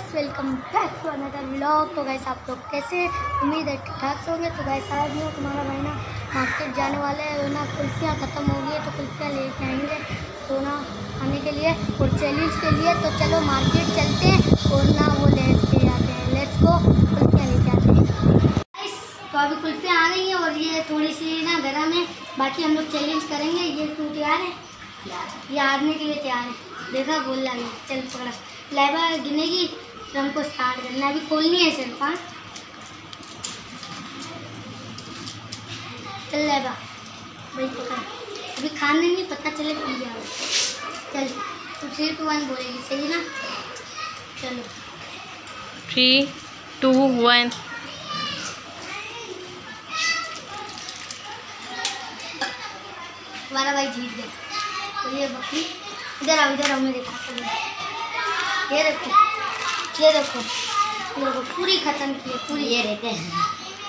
Welcome back to another vlog. तो guys आप लोग कैसे, उम्मीद है ठीक ठाक होंगे। तो गाइस आज में तुम्हारा भाई ना मार्केट जाने वाला है ना, कुल्फियाँ ख़त्म हो गई है तो कुल्फियाँ लेके आएंगे तो ना खाने के लिए और चैलेंज के लिए। तो चलो मार्केट चलते हैं और ना वो लेके आते हैं। लेट्स गो, कुल्फियाँ लेके आते हैं। तो अभी कुल्फियाँ आ गई हैं और ये थोड़ी सी ना गरम है, बाकी हम लोग चैलेंज करेंगे। ये तू तैयार है? ये हारने के लिए तैयार है। देखा बोल लगी, चल पकड़ा। लाइबा गिनेगी तो हमको स्टार्ट करना है, अभी खोलनी है सिर्फ। हाँ चल लाइबा भाई पकड़, अभी खाने नहीं पता चले पी जाओ। चल तू 3, 2, 1 बोलेगी, सही ना? चलो 3, 2, 1। हमारा भाई जीत गया। तो ये बकरी इधर आओ मेरे खाते में। ये देखो पूरी खत्म की है, पूरी। ये रहते हैं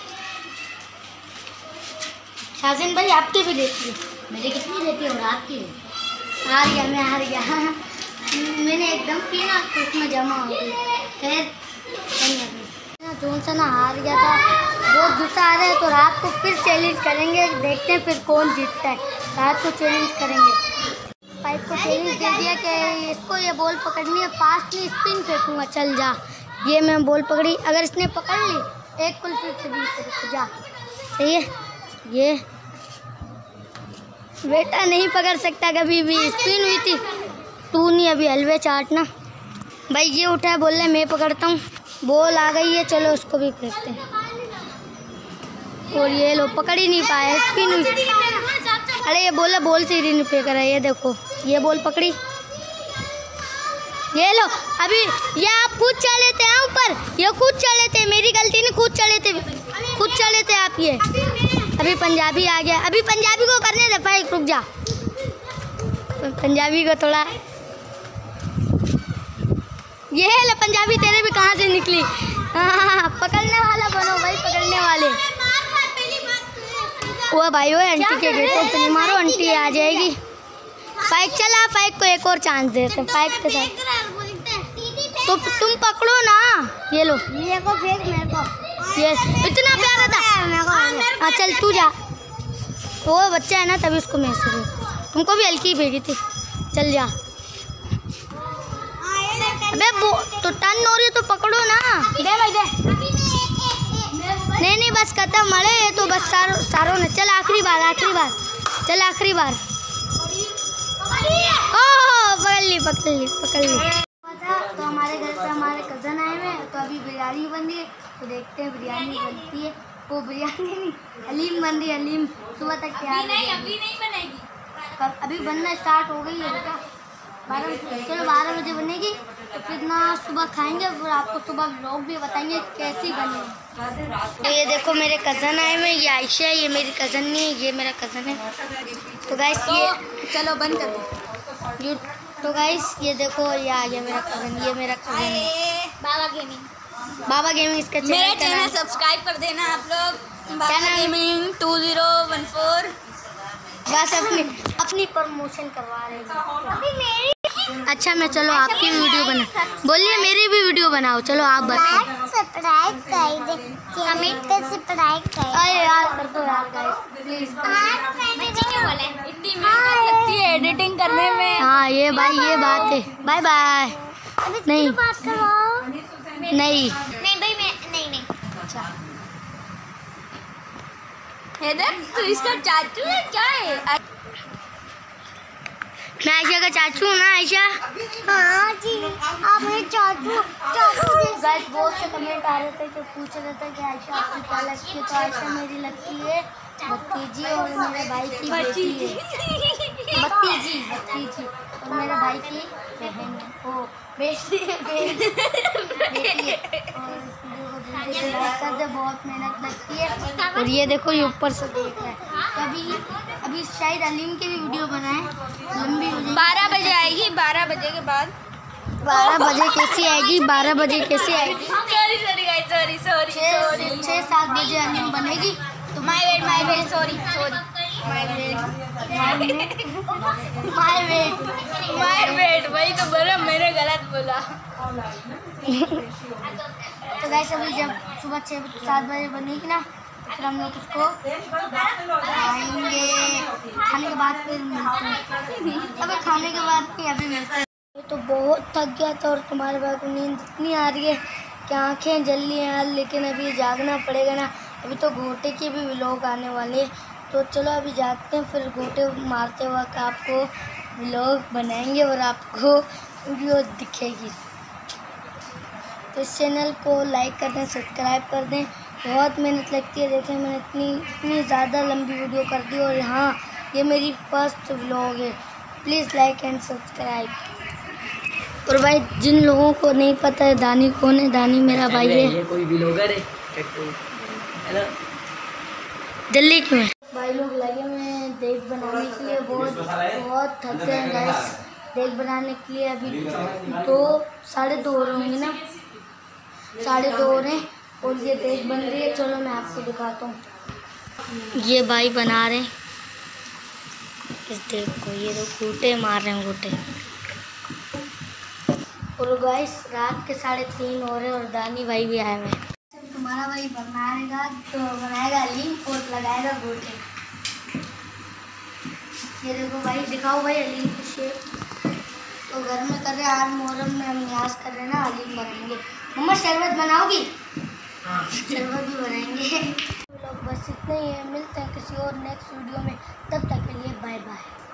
शाहजन भाई, आपकी भी देती है। मेरी कितनी देती है और आपकी? हार गया मैं, हार गया। मैंने एकदम पी ना तो उसमें जमा हो गई। खैर जोन सा ना हार गया था, बहुत गुस्सा आ रहा है। तो रात को फिर चैलेंज करेंगे, देखते हैं फिर कौन जीतता है। रात को चैलेंज करेंगे। पाइप को चैलेंज दे दिया कि इसको ये बॉल पकड़नी है, फास्ट नहीं स्पिन फेंकूंगा। चल जा, ये मैं बॉल पकड़ी, अगर इसने पकड़ ली एक कुल्फी से भी जा। सही है, ये बेटा नहीं पकड़ सकता कभी भी, स्पिन हुई थी। तू नहीं अभी हलवे चाटना भाई। ये उठा है, बोल रहे मैं पकड़ता हूँ। बॉल आ गई है, चलो उसको भी फेंकते हैं। और ये लो, पकड़ ही नहीं पाया, स्पिन हुई। अरे ये बोला बॉल से ही नहीं फेंक रहा है। ये देखो, ये बॉल पकड़ी, ये लो। अभी ये आप खुद चढ़े थे ऊपर, ये खुद चढ़े थे, मेरी गलती नहीं, खुद चढ़े थे आप। ये अभी पंजाबी आ गया, अभी पंजाबी को करने दे भाई, रुक जा। पंजाबी को थोड़ा, ये है लो पंजाबी, तेरे भी कहाँ से निकली। हाँ पकड़ने वाला बनो भाई, पकड़ने वाले। वो भाई वो आंटी के गेट पे नहीं मारो, आंटी आ जाएगी। फाइक चला, फाइक को एक और चांस देते। फाइक के साथ तो तुम पकड़ो ना। ये लो, ये को फेंक मेरे को। ये इतना प्यारा था। हाँ चल तू जा, वो बच्चा है ना तभी उसको मैं से तुमको भी हल्की भेजी थी। चल जा। अबे तो टर्न हो रही है तो पकड़ो ना। दे भाई दे। नहीं बस खत्म मरे ये तो, बस सारों ने। चल आखिरी बार, चल आखिरी बार। ओह पकड़ ली। तो हमारे घर पे हमारे कज़न आए हुए हैं, तो अभी बिरयानी बन रही है। तो देखते हैं बिरयानी बनती है। वो बिरयानी नहीं, हलीम बन रही है। हलीम सुबह तक तैयार नहीं, अभी नहीं बनेगी। अभी बनना स्टार्ट हो गई है बेटा। 12 बजे बनेगी। तो फिर ना सुबह खाएंगे, फिर आपको सुबह व्लॉग भी बताएंगे कैसी बनी। तो ये देखो मेरे कज़न आए हुए, ये आयशा है, ये मेरी कज़न नहीं है, ये मेरा कज़न है। तो गाइस ये चलो बंद कर दो। तो गाइस ये देखो, ये आ गया मेरा कज़न, ये मेरा कज़न है बाबा गेमिंग। इसका मेरे चैनल सब्सक्राइब कर देना आप लोग, बाबा गेमिंग 2014। बस अपनी प्रमोशन करवा रहे हैं। अच्छा मैं चलो आपकी भी वीडियो बना, बोलिए मेरी भी वीडियो बनाओ। चलो आप बताओ। सब्सक्राइब कर दे, कमेंट कर, सब्सक्राइब कर। अरे यार कर दो यार गाइस प्लीज। बच्चे क्यों बोले, इतनी मेहनत लगती है एडिटिंग करने में। हाँ ये भाई ये बात है। Bye bye. नहीं बात करवाओ। नहीं भाई मैं नहीं। अच्छा हैदर तू इसका चाचू है क्या है? मैं आयशा का चाचू हूँ ना आयशा? हाँ जी आप मेरे चाचू। गाइस बहुत से कमेंट आ रहे थे कि पूछ रहे थे कि आयशा आपकी क्या लगती है। तो आयशा मेरी लगती है भतीजी, और मेरे भाई की बेटी है। भतीजी और मेरे भाई की बहन है, वो बेटी है। और इस वीडियो को जल्दी से लाइक कर दे, बहुत मेहनत लगती है। और ये देखो ये ऊपर से देख रहा है। अभी शायद अलीम की भी वीडियो बनाए, लंबी हो जाएगी। 12 बजे आएगी, 12 बजे के बाद। 12 बजे कैसे आएगी? 12 बजे कैसे आएगी? सॉरी 6-7 बजे अलीम बनेगी। तो my wait sorry my wait वही तो बोला, मैंने गलत बोला। तो गाइस अभी जब सुबह 6-7 बजे बनेगी ना तो फिर हम लोग उसको खाएंगे। खाने के बाद फिर मिलते हैं। अबे खाने के बाद नहीं, अभी मिलते हैं। तो बहुत थक गया था और तुम्हारे भाई को नींद इतनी आ रही है कि आँखें जल रही हैं यार, लेकिन अभी जागना पड़ेगा ना। अभी तो घोटे के भी व्लॉग आने वाले, तो चलो अभी जागते हैं, फिर घोटे मारते वक्त आपको व्लॉग बनाएंगे और आपको वीडियो दिखेगी। तो इस चैनल को लाइक कर दें, सब्सक्राइब कर दें। बहुत मेहनत लगती है। देखें मैंने इतनी ज़्यादा लंबी वीडियो कर दी और हाँ ये मेरी फर्स्ट व्लॉग है। Please like and subscribe. और भाई जिन लोगों को नहीं पता है दानी कौन है, दानी मेरा भाई है। ये कोई व्लॉगर है। हेलो दिल्ली क्यों है? भाई लोग लगे हुए देख बनाने के लिए, बहुत थक गए हैं गाइस देख बनाने के लिए। अभी 2-2:30 हो रहे होंगे ना, 2:30 हो रहे हैं और ये देख बन रही है। चलो मैं आपको दिखाता हूँ। ये भाई बना रहे हैं इस देख को, ये तो घूटे मार रहे हैं घूटे। और गाइस रात के 3:30 हो रहे हैं और दानी भाई भी आए हुए हैं। तुम्हारा भाई बनाएगा तो बनाएगा अलीम और लगाएगा घूटे। ये देखो भाई, दिखाओ भाई अलीम की शेप। तो घर में कर रहे हैं, आज मोहर्रम में हम न्याज कर रहे हैं ना, अलीम बनाएंगे। मम्मा शरबत बनाओगी? हाँ शरबत भी बनाएंगे। लोग बस इतना ही है, मिलते हैं किसी और नेक्स्ट वीडियो में, तब तक के लिए बाय बाय।